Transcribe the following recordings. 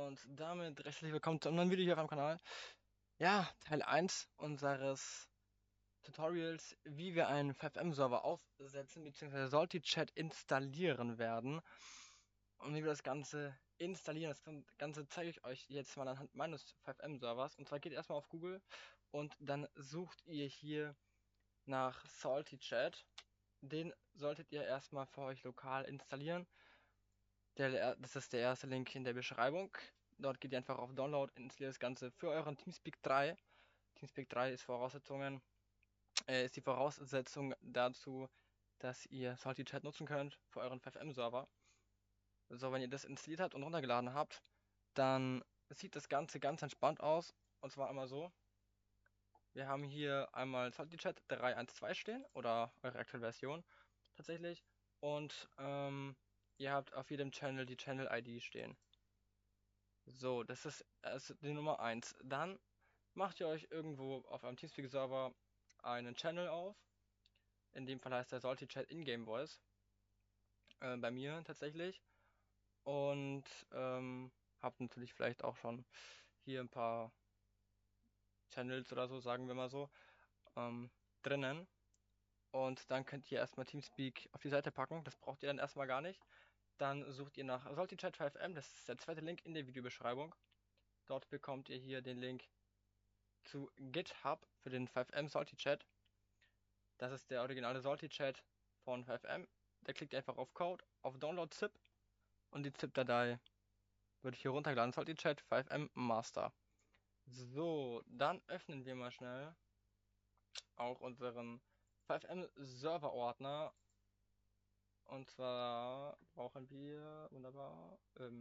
Und damit recht herzlich willkommen zu einem neuen Video hier auf meinem Kanal. Ja, Teil 1 unseres Tutorials, wie wir einen FiveM-Server aufsetzen bzw. Salty-Chat installieren werden. Und wie wir das Ganze installieren, das Ganze zeige ich euch jetzt mal anhand meines FiveM-Servers. Und zwar geht ihr erstmal auf Google und dann sucht ihr hier nach Salty-Chat. Den solltet ihr erstmal für euch lokal installieren. Das ist der erste Link in der Beschreibung. Dort geht ihr einfach auf Download, installiert das Ganze für euren TeamSpeak 3. TeamSpeak 3 ist die Voraussetzung dazu, dass ihr Salty Chat nutzen könnt für euren FiveM-Server. So, wenn ihr das installiert habt und runtergeladen habt, dann sieht das Ganze ganz entspannt aus. Und zwar einmal so. Wir haben hier einmal Salty Chat 3.1.2 stehen oder eure aktuelle Version tatsächlich. Und ihr habt auf jedem Channel die Channel-ID stehen. So, das ist die Nummer 1. Dann macht ihr euch irgendwo auf einem Teamspeak-Server einen Channel auf. In dem Fall heißt der Salty Chat Ingame Voice. Bei mir tatsächlich. Und habt natürlich vielleicht auch schon hier ein paar Channels oder so, sagen wir mal so, drinnen. Und dann könnt ihr erstmal Teamspeak auf die Seite packen. Das braucht ihr dann erstmal gar nicht. Dann sucht ihr nach Salty Chat 5M. Das ist der zweite Link in der Videobeschreibung. Dort bekommt ihr hier den Link zu GitHub für den 5M Salty Chat. Das ist der originale Salty Chat von 5M. Da klickt ihr einfach auf Code, auf Download ZIP und die ZIP-Datei wird hier runtergeladen. Salty Chat 5M Master. So, dann öffnen wir mal schnell auch unseren 5M Server Ordner. Und zwar brauchen wir, wunderbar,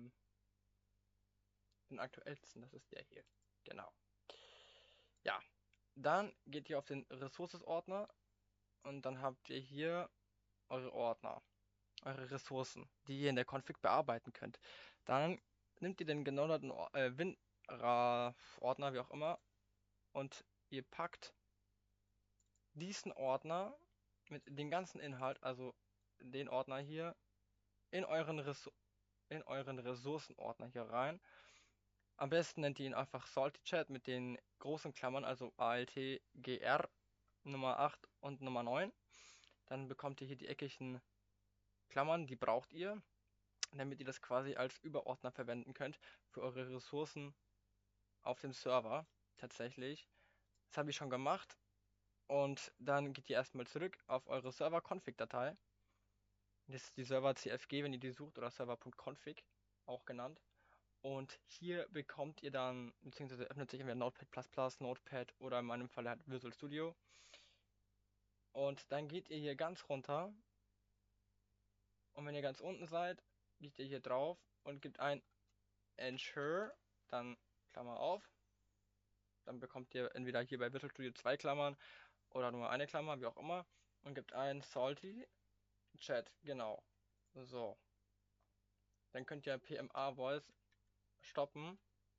den aktuellsten, das ist der hier. Genau. Ja, dann geht ihr auf den Resources Ordner und dann habt ihr hier eure Ordner, eure Ressourcen, die ihr in der Config bearbeiten könnt. Dann nehmt ihr den genorderten WinRAR-Ordner, wie auch immer, und ihr packt diesen Ordner mit dem ganzen Inhalt, also den Ordner hier, in in euren Ressourcenordner hier rein. Am besten nennt ihr ihn einfach Salty Chat mit den großen Klammern, also ALTGR Nummer 8 und Nummer 9. Dann bekommt ihr hier die eckigen Klammern, die braucht ihr, damit ihr das quasi als Überordner verwenden könnt für eure Ressourcen auf dem Server. Tatsächlich. Das habe ich schon gemacht. Und dann geht ihr erstmal zurück auf eure Server-Config-Datei. Das ist die Server-CFG, wenn ihr die sucht, oder Server.config, auch genannt. Und hier bekommt ihr dann, beziehungsweise öffnet sich entweder Notepad++, Notepad oder in meinem Fall halt Visual Studio. Und dann geht ihr hier ganz runter. Und wenn ihr ganz unten seid, geht ihr hier drauf und gebt ein Ensure, dann Klammer auf. Dann bekommt ihr entweder hier bei Visual Studio 2 Klammern oder nur eine Klammer, wie auch immer. Und gebt ein Salty Chat, genau. So. Dann könnt ihr PMA Voice stoppen,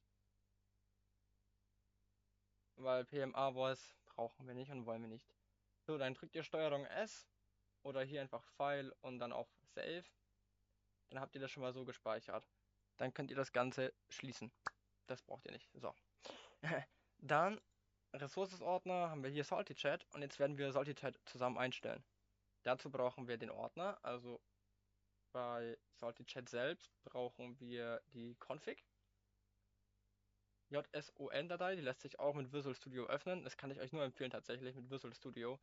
weil PMA Voice brauchen wir nicht und wollen wir nicht. So, dann drückt ihr Steuerung S oder hier einfach File und dann auf Save. Dann habt ihr das schon mal so gespeichert. Dann könnt ihr das Ganze schließen. Das braucht ihr nicht. So. Dann Ressources-Ordner haben wir hier Salty Chat und jetzt werden wir Salty Chat zusammen einstellen. Dazu brauchen wir den Ordner, also bei Salty Chat selbst brauchen wir die Config. JSON-Datei, die lässt sich auch mit Visual Studio öffnen. Das kann ich euch nur empfehlen tatsächlich mit Visual Studio,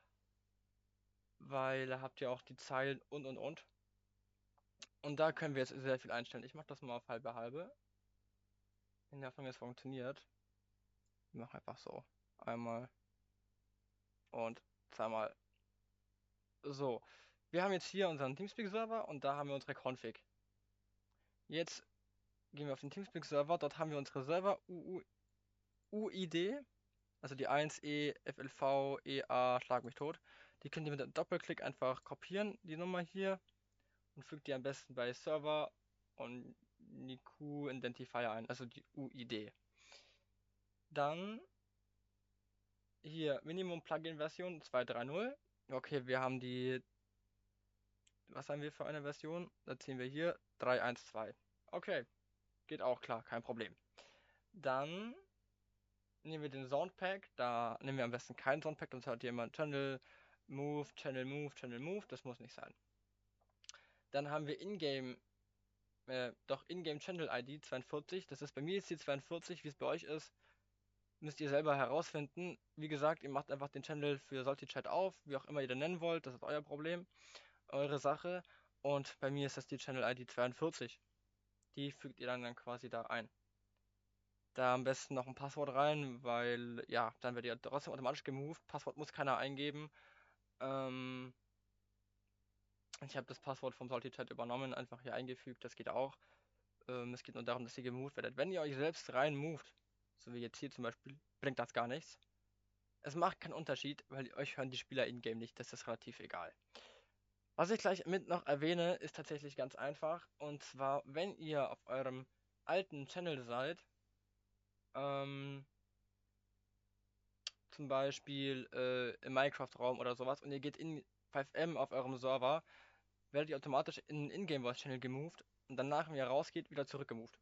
weil da habt ihr auch die Zeilen und. Und da können wir jetzt sehr viel einstellen. Ich mache das mal auf halbe halbe. In der Hoffnung, es funktioniert. Wir machen einfach so. Einmal und zweimal. So. Wir haben jetzt hier unseren Teamspeak-Server und da haben wir unsere Config. Jetzt gehen wir auf den Teamspeak-Server. Dort haben wir unsere Server UID, also die 1E, FLV, EA, Schlag mich tot. Die könnt ihr mit einem Doppelklick einfach kopieren, die Nummer hier, und fügt die am besten bei Server und Niku Identifier ein, also die UID. Dann hier Minimum Plugin Version 2.3.0. Okay, wir haben die, was haben wir für eine Version? Da ziehen wir hier 3.1.2. Okay, Geht auch klar, kein Problem. Dann nehmen wir den Soundpack. Da nehmen wir am besten kein Soundpack, sonst hört ihr immer Channel Move, Channel Move, Channel Move. Das muss nicht sein. Dann haben wir Ingame Channel ID 42. Das ist bei mir jetzt die 42, wie es bei euch ist. Müsst ihr selber herausfinden. Wie gesagt, ihr macht einfach den Channel für Salty-Chat auf, wie auch immer ihr den nennen wollt. Das ist euer Problem, eure Sache. Und bei mir ist das die Channel ID 42. Die fügt ihr dann quasi da ein. Da am besten noch ein Passwort rein, weil ja, dann werdet ihr trotzdem automatisch gemoved. Passwort muss keiner eingeben. Ähm, Ich habe das Passwort vom Salty Chat übernommen, einfach hier eingefügt, das geht auch. Es geht nur darum, dass ihr gemoved werdet. Wenn ihr euch selbst rein moved, so wie jetzt hier zum Beispiel, bringt das gar nichts. Es macht keinen Unterschied, weil euch hören die Spieler in-game nicht, das ist relativ egal. Was ich gleich mit noch erwähne, ist tatsächlich ganz einfach. Und zwar, wenn ihr auf eurem alten Channel seid, zum Beispiel im Minecraft-Raum oder sowas, und ihr geht in 5M auf eurem Server, werdet ihr automatisch in den Ingame-Voice-Channel gemoved und danach, wenn ihr rausgeht, wieder zurückgemoved.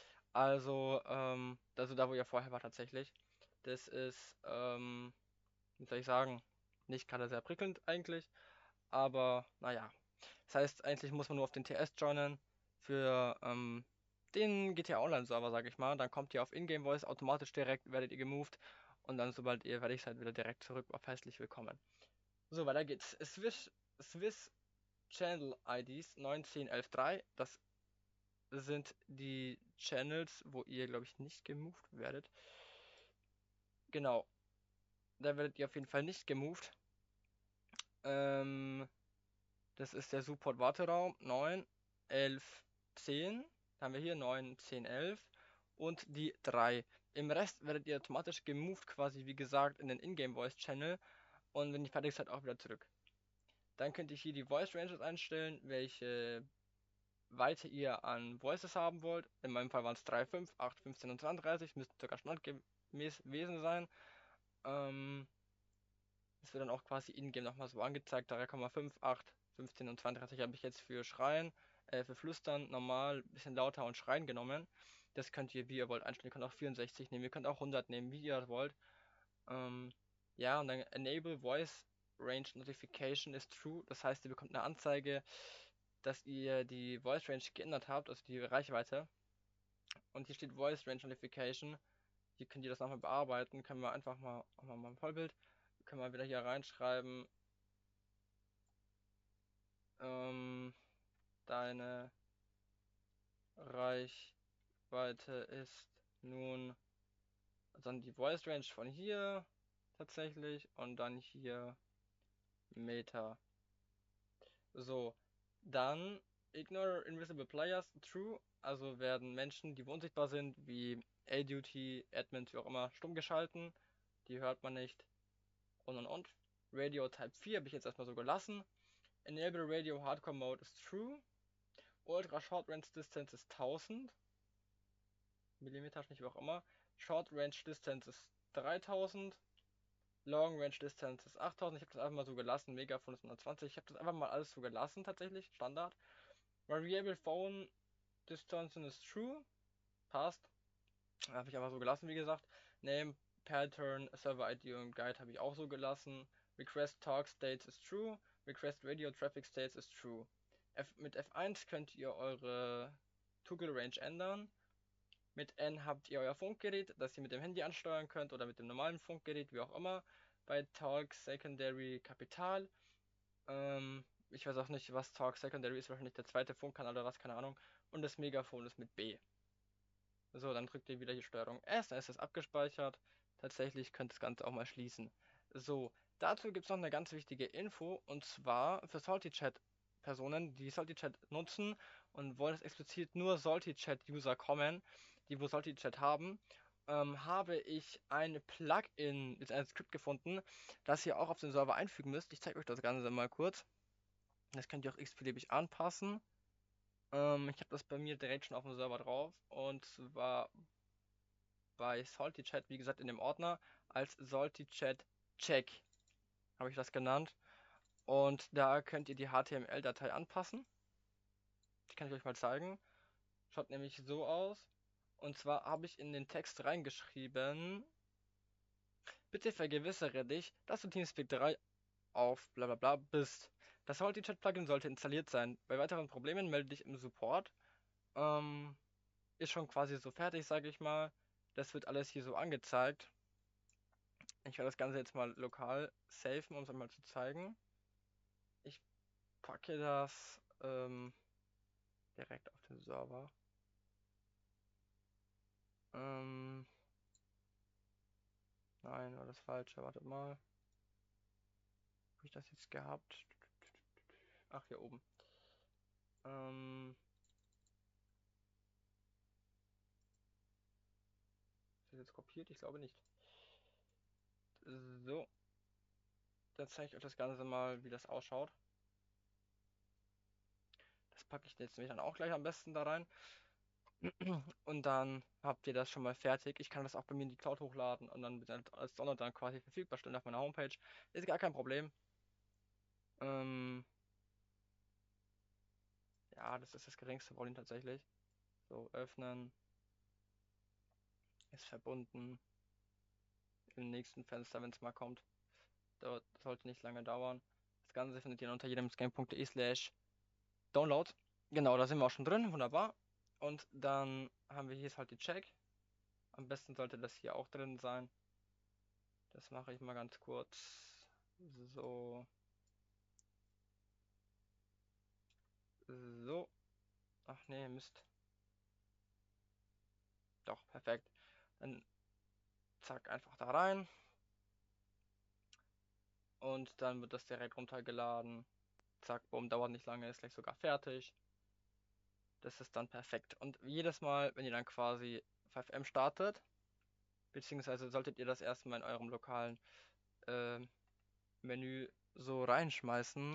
Also da, wo ihr vorher war tatsächlich. Das ist, wie soll ich sagen, nicht gerade sehr prickelnd eigentlich, aber naja. Das heißt, eigentlich muss man nur auf den TS joinen für den GTA Online-Server, sag ich mal. Dann kommt ihr auf Ingame Voice automatisch direkt, werdet ihr gemoved und dann, sobald ihr fertig seid, wieder direkt zurück auf herzlich willkommen. So, weiter geht's. Swiss Channel IDs 9, 10, 11, 3. Das sind die Channels, wo ihr, glaube ich, nicht gemoved werdet. Genau, da werdet ihr auf jeden Fall nicht gemoved. Das ist der Support-Warteraum 9, 11, 10. Da haben wir hier 9, 10, 11 und die 3. Im Rest werdet ihr automatisch gemoved, quasi wie gesagt, in den Ingame-Voice-Channel und wenn ihr fertig seid, auch wieder zurück. Dann könnt ihr hier die Voice Ranges einstellen, welche Weite ihr an Voices haben wollt. In meinem Fall waren es 3, 5, 8, 15 und 32. Müsste sogar standardgemäß gewesen sein. Das wird dann auch quasi in-game nochmal so angezeigt. 3,5, 8, 15 und 32 habe ich jetzt für Schreien, für Flüstern normal, bisschen lauter und Schreien genommen. Das könnt ihr, wie ihr wollt, einstellen. Ihr könnt auch 64 nehmen, ihr könnt auch 100 nehmen, wie ihr wollt. Ja, und dann Enable Voice Range Notification is true. Das heißt, ihr bekommt eine Anzeige, dass ihr die Voice Range geändert habt, also die Reichweite. Und hier steht Voice Range Notification. Hier könnt ihr das nochmal bearbeiten. Können wir einfach mal, auch mal ein Vollbild, können wir wieder hier reinschreiben. Deine Reichweite ist nun dann die Voice Range von hier tatsächlich und dann hier Meter. So, dann Ignore Invisible Players True, also werden Menschen, die unsichtbar sind, wie A-Duty, Admins, wie auch immer, stumm geschalten. Die hört man nicht. Und. Radio Type 4 habe ich jetzt erstmal so gelassen. Enable Radio Hardcore Mode ist True. Ultra Short Range Distance ist 1000 Millimeter, nicht wie auch immer. Short Range Distance ist 3000. Long Range Distance ist 8000. Ich habe das einfach mal so gelassen. Megafon ist 120. Ich habe das einfach mal alles so gelassen, tatsächlich. Standard. Variable Phone Distance ist True. Passt. Habe ich einfach so gelassen, wie gesagt. Name, Pattern, Server ID und Guide habe ich auch so gelassen. Request Talk States ist True. Request Radio Traffic States ist True. Mit F1 könnt ihr eure Toggle Range ändern. Mit N habt ihr euer Funkgerät, das ihr mit dem Handy ansteuern könnt oder mit dem normalen Funkgerät, wie auch immer. Bei Talk Secondary Kapital. Ich weiß auch nicht, was Talk Secondary ist, wahrscheinlich der zweite Funkkanal oder was, keine Ahnung. Und das Megafon ist mit B. So, dann drückt ihr wieder die Steuerung S, dann ist es abgespeichert. Tatsächlich könnt ihr das Ganze auch mal schließen. So, dazu gibt es noch eine ganz wichtige Info und zwar für Salty-Chat-Personen, die Salty-Chat nutzen und wollen es explizit nur Salty-Chat-User kommen, die wo Salty-Chat haben, habe ich ein Plugin, jetzt ein Skript gefunden, das ihr auch auf den Server einfügen müsst. Ich zeige euch das Ganze mal kurz. Das könnt ihr auch x-beliebig anpassen. Ich habe das bei mir direkt schon auf dem Server drauf und zwar bei Salty Chat, wie gesagt, in dem Ordner als Salty Chat Check habe ich das genannt. Und da könnt ihr die HTML-Datei anpassen. Die kann ich euch mal zeigen. Schaut nämlich so aus. Und zwar habe ich in den Text reingeschrieben, bitte vergewissere dich, dass du TeamSpeak 3 auf bla bla bla bist. Das Salty-Chat-Plugin sollte installiert sein. Bei weiteren Problemen melde dich im Support. Ähm, ist schon quasi so fertig, sage ich mal. Das wird alles hier so angezeigt. Ich werde das Ganze jetzt mal lokal safen, um es einmal zu zeigen. Ich packe das direkt auf den Server. Ähm, nein, war das falsche. Wartet mal. Habe ich das jetzt gehabt? Ach, hier oben. Ist das jetzt kopiert? Ich glaube nicht. So, dann zeige ich euch das Ganze mal, wie das ausschaut. Das packe ich jetzt nämlich dann auch gleich am besten da rein. Und dann habt ihr das schon mal fertig. Ich kann das auch bei mir in die Cloud hochladen und dann als Download dann quasi verfügbar stellen auf meiner Homepage. Ist gar kein Problem. Ähm, ja, das ist das geringste Problem tatsächlich. So, öffnen, ist verbunden. Im nächsten Fenster, wenn es mal kommt. Dauert, sollte nicht lange dauern. Das Ganze findet ihr unter jedemsgame.de/download. Genau, da sind wir auch schon drin, wunderbar. Und dann haben wir hier ist halt die Check. Am besten sollte das hier auch drin sein. Das mache ich mal ganz kurz. So. So. Ach nee, Mist. Doch, perfekt. Dann zack, einfach da rein. Und dann wird das direkt runtergeladen. Zack, bumm, dauert nicht lange, ist gleich sogar fertig. Das ist dann perfekt. Und jedes Mal, wenn ihr dann quasi 5M startet, beziehungsweise solltet ihr das erstmal in eurem lokalen äh, Menü so reinschmeißen.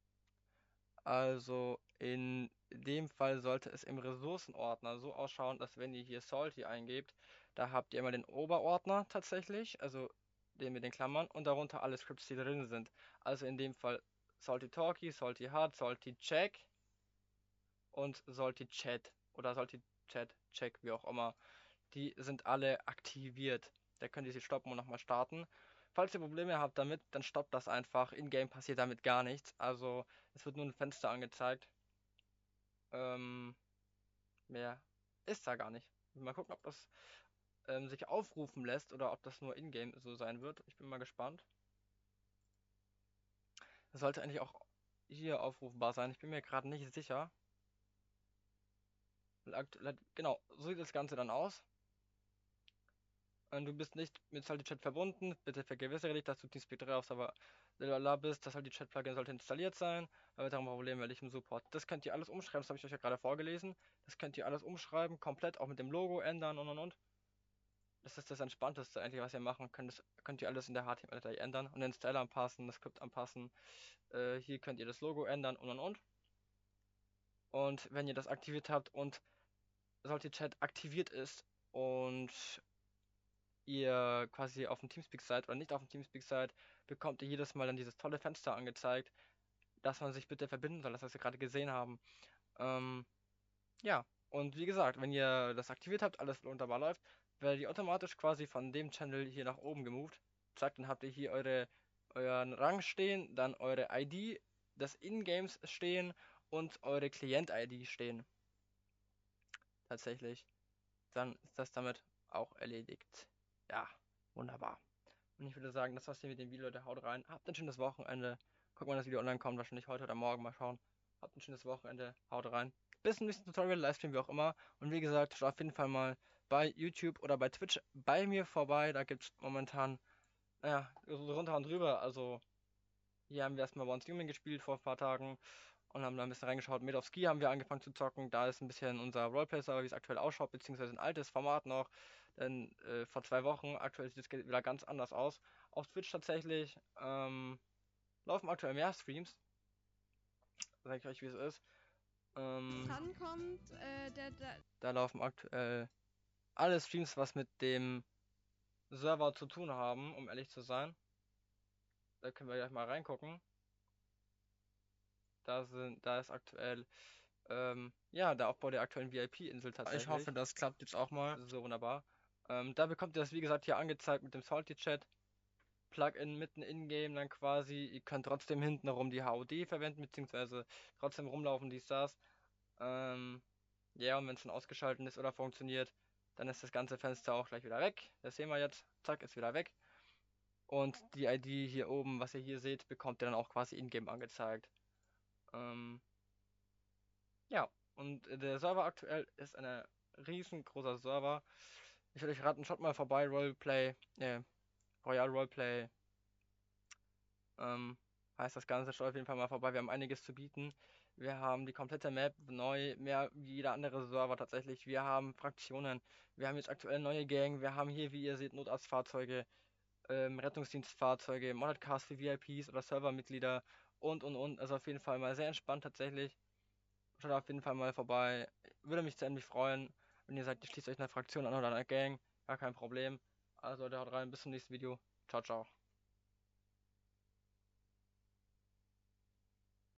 Also in dem Fall sollte es im Ressourcenordner so ausschauen, dass wenn ihr hier Salty eingebt, da habt ihr immer den Oberordner tatsächlich, also den mit den Klammern und darunter alle Scripts, die drin sind. Also in dem Fall Salty Talkie, Salty Hard, Salty Check und Salty Chat oder Salty Chat Check, wie auch immer. Die sind alle aktiviert. Da könnt ihr sie stoppen und nochmal starten. Falls ihr Probleme habt damit, dann stoppt das einfach. In-game passiert damit gar nichts. Also es wird nur ein Fenster angezeigt. Ähm, mehr ist da gar nicht. Mal gucken, ob das sich aufrufen lässt oder ob das nur in-game so sein wird. Ich bin mal gespannt. Das sollte eigentlich auch hier aufrufbar sein. Ich bin mir gerade nicht sicher. Genau, so sieht das Ganze dann aus. Du bist nicht mit Salty-Chat verbunden. Bitte vergewissere dich, dass du TeamSpeak 3 auf Server lalala bist. Das Salty-Chat-Plugin sollte installiert sein. Bei weiteren Problemen melde ich im Support. Das könnt ihr alles umschreiben. Das habe ich euch ja gerade vorgelesen. Das könnt ihr alles umschreiben. Komplett auch mit dem Logo ändern und. Das ist das Entspannteste eigentlich, was ihr machen könnt. Das könnt ihr alles in der HTML-Datei ändern und den Style anpassen, das Skript anpassen. Hier könnt ihr das Logo ändern und. Und wenn ihr das aktiviert habt und Salty-Chat aktiviert ist und ihr quasi auf dem Teamspeak seid oder nicht auf dem Teamspeak seid, bekommt ihr jedes Mal dann dieses tolle Fenster angezeigt, dass man sich bitte verbinden soll, das was wir gerade gesehen haben. Ähm, ja, und wie gesagt, wenn ihr das aktiviert habt, alles wunderbar läuft, werdet ihr automatisch quasi von dem Channel hier nach oben gemoved. Zack, dann habt ihr hier euren Rang stehen, dann eure ID des Ingames stehen und eure Klient-ID stehen. Tatsächlich. Dann ist das damit auch erledigt. Ja, wunderbar. Und ich würde sagen, das war's hier mit dem Video, Leute. Haut rein. Habt ein schönes Wochenende. Guckt, wann das Video online kommt. Wahrscheinlich heute oder morgen. Mal schauen. Habt ein schönes Wochenende. Haut rein. Bis zum nächsten Tutorial, Livestream, wie auch immer. Und wie gesagt, schaut auf jeden Fall mal bei YouTube oder bei Twitch bei mir vorbei. Da gibt es momentan, naja, so runter und drüber. Also, hier haben wir erstmal Once Human gespielt vor ein paar Tagen und haben da ein bisschen reingeschaut. Made of Ski haben wir angefangen zu zocken. Da ist ein bisschen unser Roleplay-Server, wie es aktuell ausschaut, beziehungsweise ein altes Format noch. Denn vor 2 Wochen, aktuell sieht es wieder ganz anders aus. Auf Twitch tatsächlich laufen aktuell mehr Streams. Sag ich euch, wie es ist. Dann kommt Da laufen aktuell alle Streams, was mit dem Server zu tun haben, um ehrlich zu sein. Da können wir gleich mal reingucken. Da ist aktuell Ja, der Aufbau der aktuellen VIP-Insel tatsächlich. Ich hoffe, das klappt jetzt auch mal. So wunderbar. Da bekommt ihr das, wie gesagt, hier angezeigt mit dem Salty Chat. Plugin mitten in-game dann quasi. Ihr könnt trotzdem hintenrum die HUD verwenden, beziehungsweise trotzdem rumlaufen, dies, das. Ja, und wenn es dann ausgeschaltet ist oder funktioniert, dann ist das ganze Fenster auch gleich wieder weg. Das sehen wir jetzt. Zack, ist wieder weg. Und die ID hier oben, was ihr hier seht, bekommt ihr dann auch quasi in-game angezeigt. Ja, und der Server aktuell ist ein riesengroßer Server. Ich würde euch raten, schaut mal vorbei, Royal Roleplay, heißt das Ganze, schaut auf jeden Fall mal vorbei. Wir haben einiges zu bieten. Wir haben die komplette Map neu, mehr wie jeder andere Server tatsächlich. Wir haben Fraktionen, wir haben jetzt aktuell neue Gang, wir haben hier, wie ihr seht, Notarztfahrzeuge, Rettungsdienstfahrzeuge, Modded Cars für VIPs oder Servermitglieder und. Also auf jeden Fall mal sehr entspannt tatsächlich. Schaut auf jeden Fall mal vorbei. Würde mich ziemlich freuen, wenn ihr sagt, ihr schließt euch einer Fraktion an oder einer Gang. Gar kein Problem. Also, haut rein, bis zum nächsten Video. Ciao, ciao.